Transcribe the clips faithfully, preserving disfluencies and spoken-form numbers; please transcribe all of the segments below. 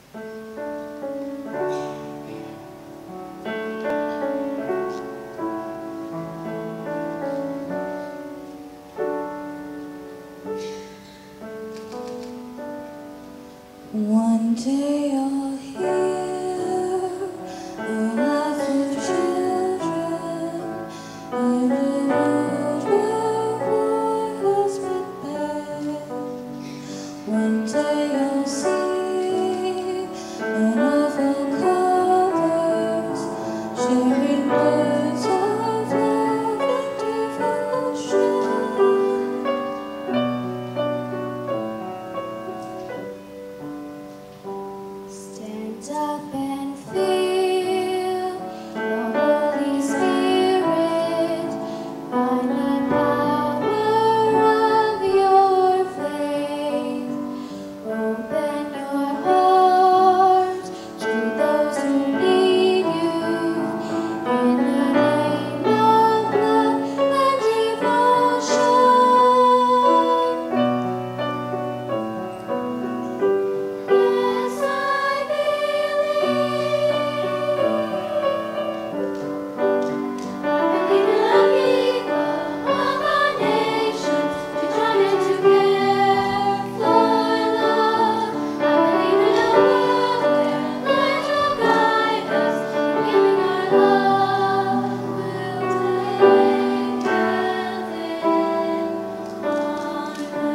One day you'll hear the laugh of children in a world where war has been banned. One day you'll see in awful colors, sharing words of love and devotion. Stand up and feel the Holy Spirit, find the power of your faith. Open your heart to those who need you, in the name of love and devotion. Yes, I believe. I believe in the people of our nations to join in together for love. I believe in a world where light will guide us, giving our love will take heaven on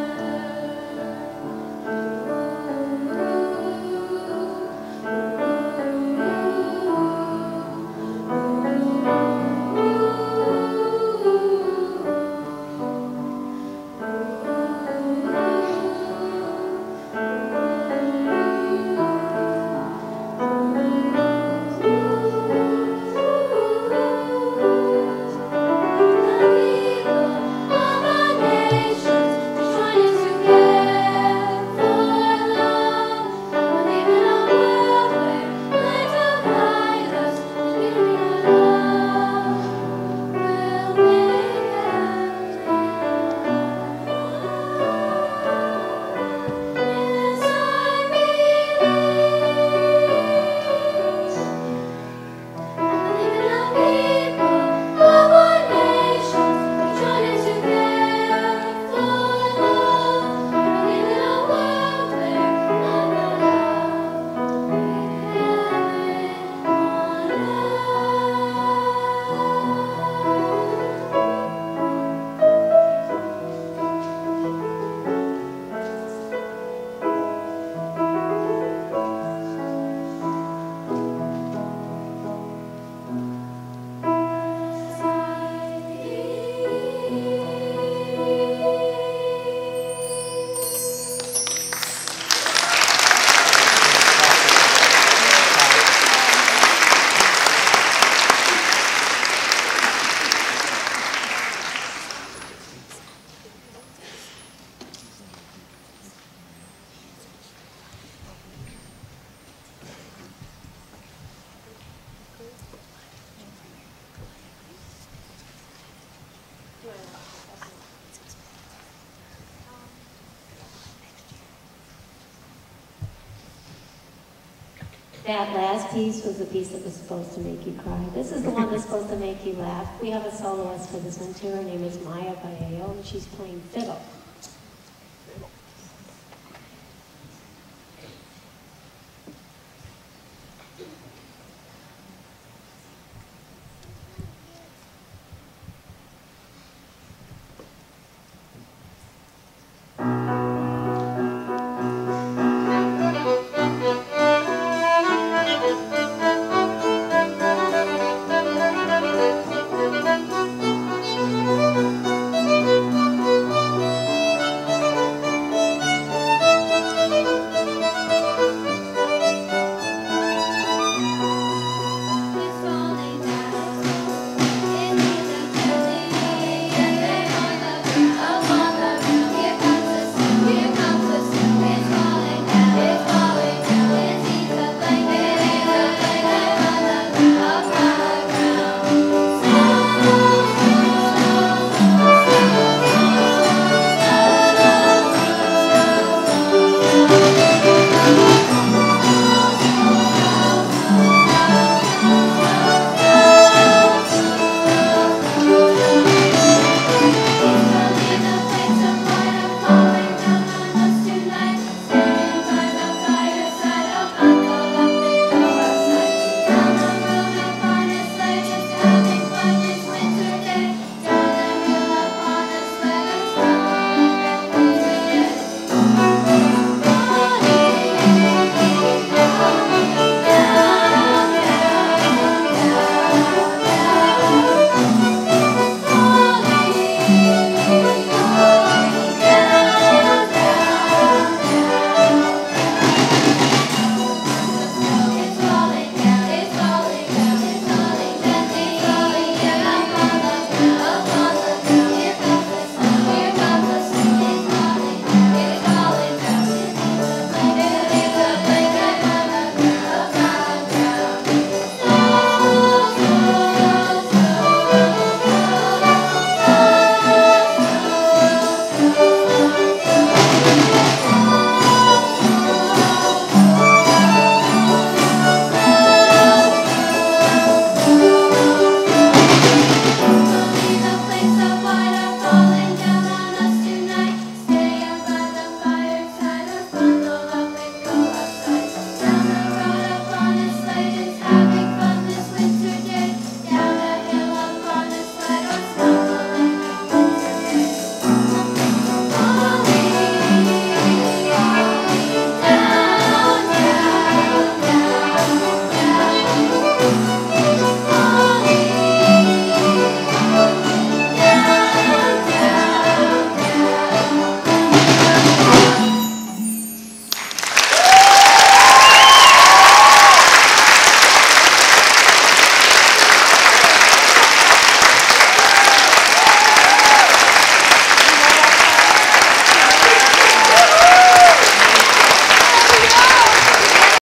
That last piece was the piece that was supposed to make you cry. This is the one that's supposed to make you laugh. We have a soloist for this one too. Her name is Maya Vallejo, and she's playing fiddle.